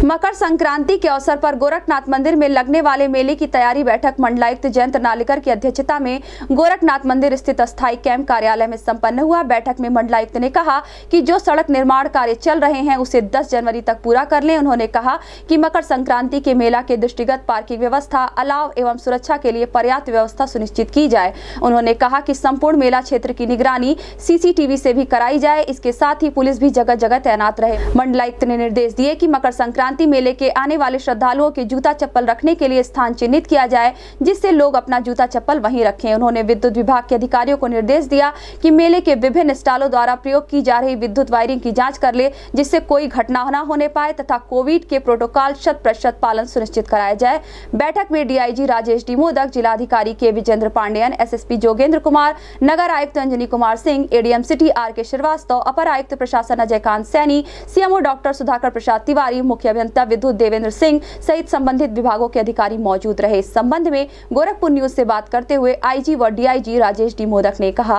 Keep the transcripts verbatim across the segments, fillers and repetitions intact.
मकर संक्रांति के अवसर पर गोरखनाथ मंदिर में लगने वाले मेले की तैयारी बैठक मंडलायुक्त जयंत नालिकर की अध्यक्षता में गोरखनाथ मंदिर स्थित अस्थायी कैंप कार्यालय में संपन्न हुआ। बैठक में मंडलायुक्त ने कहा कि जो सड़क निर्माण कार्य चल रहे हैं उसे दस जनवरी तक पूरा कर लें। उन्होंने कहा कि मकर संक्रांति के मेला के दृष्टिगत पार्किंग व्यवस्था, अलाव एवं सुरक्षा के लिए पर्याप्त व्यवस्था सुनिश्चित की जाए। उन्होंने कहा कि संपूर्ण मेला क्षेत्र की निगरानी सीसीटीवी से भी कराई जाए। इसके साथ ही पुलिस भी जगह जगह तैनात रहे। मंडलायुक्त ने निर्देश दिए कि मकर संक्रांति मेले के आने वाले श्रद्धालुओं के जूता चप्पल रखने के लिए स्थान चिन्हित किया जाए, जिससे लोग अपना जूता चप्पल वहीं रखें। उन्होंने विद्युत विभाग के अधिकारियों को निर्देश दिया कि मेले के विभिन्न स्टॉलों द्वारा प्रयोग की जा रही विद्युत वायरिंग की जांच कर ले, जिससे कोई घटना न होने पाए तथा कोविड के प्रोटोकॉल शत प्रतिशत पालन सुनिश्चित कराया जाए। बैठक में डीआईजी राजेश डी मोदक, जिलाधिकारी के विजेंद्र पांडेयन, एसएसपी जोगेंद्र कुमार, नगर आयुक्त Anjani Kumar Singh, ADM city R K Srivastava, अपर आयुक्त प्रशासन अजय कांत सैनी, सीएमओ डॉक्टर सुधाकर प्रसाद तिवारी, मुख्य अभियंता विद्युत देवेंद्र सिंह सहित संबंधित विभागों के अधिकारी मौजूद रहे। इस संबंध में गोरखपुर न्यूज से बात करते हुए आईजी व डीआईजी राजेश डी मोदक ने कहा,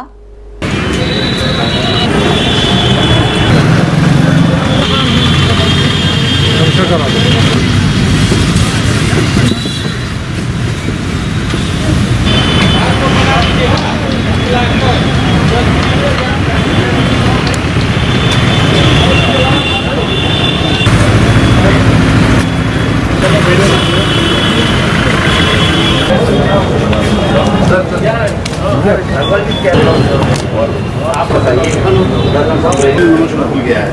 आप बताइए गया है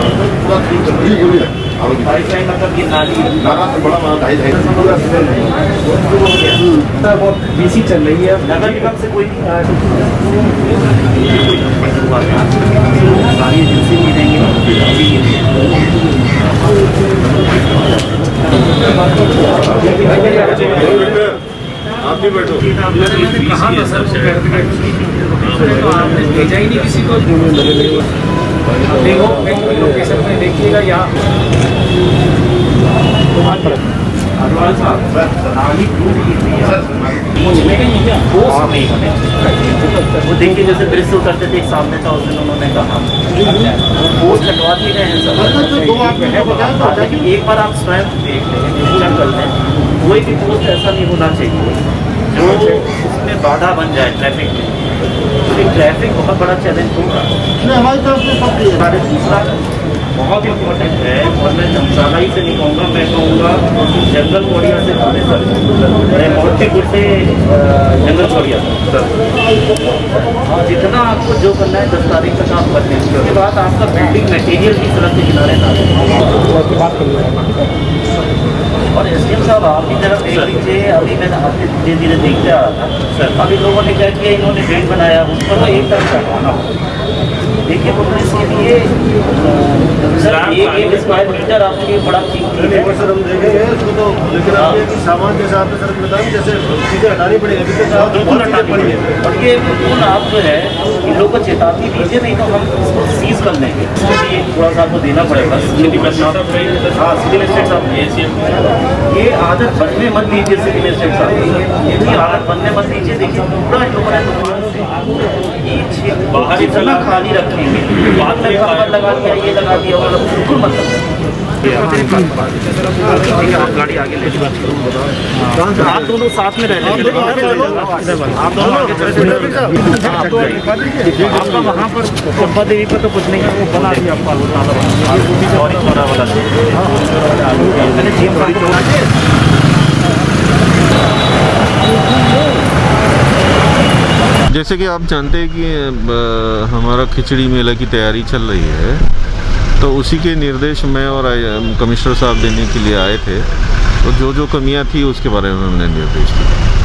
मतलब ये नाली नाला से बड़ा बड़ा ढाई ढाई बहुत बीसी चल रही है। नगर निगम से कोई सारी एजेंसी नहीं देंगे। आप भी बैठो। कहाँ था सर? आपने भेजा ही नहीं किसी को। देखो लोकेशन में देखिएगा यहाँ वो देखिए जैसे ब्रिज से उतरते थे सामने था उस दिन उन्होंने कहा पोस्ट हटवा दिए गए हैं सब। लेकिन एक बार आप स्वयं देख लें, चेक कर लें, कोई भी पोस्ट ऐसा नहीं होना चाहिए जो उसमें बाधा बन जाए ट्रैफिक में। क्योंकि ट्रैफिक बहुत बड़ा चैलेंज होगा हमारी तरफ से। सब दूसरा बहुत इम्पोर्टेंट है और मैं धर्मशाला ही से नहीं कहूँगा, मैं कहूँगा जंगल कोड़िया से खाने सर, मैं मोतीपुर से जंगल कोड़िया सर। जितना आपको जो करना है दस तारीख तक आप कर लें। उसके बाद आपका बिल्डिंग मटेरियल भी सड़क के किनारे ना और एसडीएम साहब आप भी जरा देख लीजिए। अभी मैं आपसे धीरे धीरे देखते आ रहा था सर, अभी लोगों ने क्या किया, इन्होंने गेट बनाया उस पर तो एक तरफ हटाना हो। देखिए पुलिस के लिए सर एक एक स्क्वायर मीटर आपके लिए बड़ा कीमती है सर। हम देखेंगे उसको तो, लेकिन आप ये सामान के साथ सर बताएं जैसे चीज़ें हटानी पड़ेगी। बिल्कुल हटानी पड़ेगी और ये बिल्कुल आप जो है इन लोगों को चेतावनी दीजिए, नहीं तो हम इसको सीज कर लेंगे। इसके लिए थोड़ा सा आपको देना पड़ेगा। हाँ सिविल एस्टेट साहब ये आदत बनने मत दीजिए। सिविल एस्टेट साहब ये भी आदत बनने मत दीजिए। देखिए पूरा लोगों ने बाहर इतना खाली रखेंगे, बाद में खबर लगा दिया ये लगा दिया और बिल्कुल मतलब आप गाड़ी आगे ले आप दोनों साथ में रहने आप दोनों आपका वहाँ पर चंपा देवी पर तो कुछ नहीं है, वो बना दिया आपका जैसे कि आप जानते हैं कि हमारा खिचड़ी मेला की तैयारी चल रही है, तो उसी के निर्देश मैं और कमिश्नर साहब देने के लिए आए थे। तो जो जो कमियां थी उसके बारे में हमने निर्देश दिए।